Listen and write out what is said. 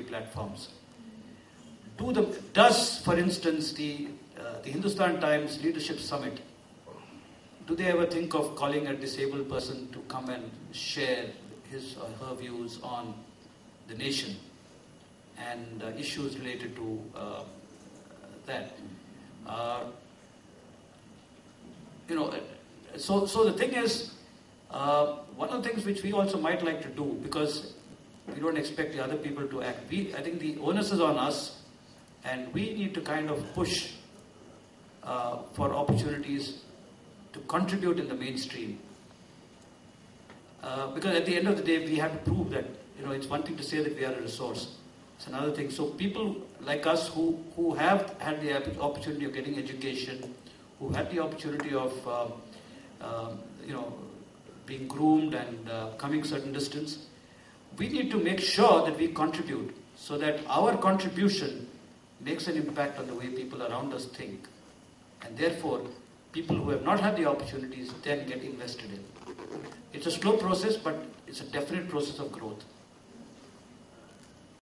platforms. Does, for instance, the Hindustan Times Leadership Summit, do they ever think of calling a disabled person to come and share his or her views on the nation and issues related to that? So the thing is, one of the things which we also might like to do, because we don't expect the other people to act, I think the onus is on us, and we need to kind of push for opportunities to contribute in the mainstream. Because at the end of the day, we have to prove that, it's one thing to say that we are a resource. It's another thing. So people like us who have had the opportunity of getting education, who had the opportunity of, being groomed and coming certain distance, we need to make sure that we contribute so that our contribution makes an impact on the way people around us think. And therefore, people who have not had the opportunities then get invested in. It's a slow process, but it's a definite process of growth.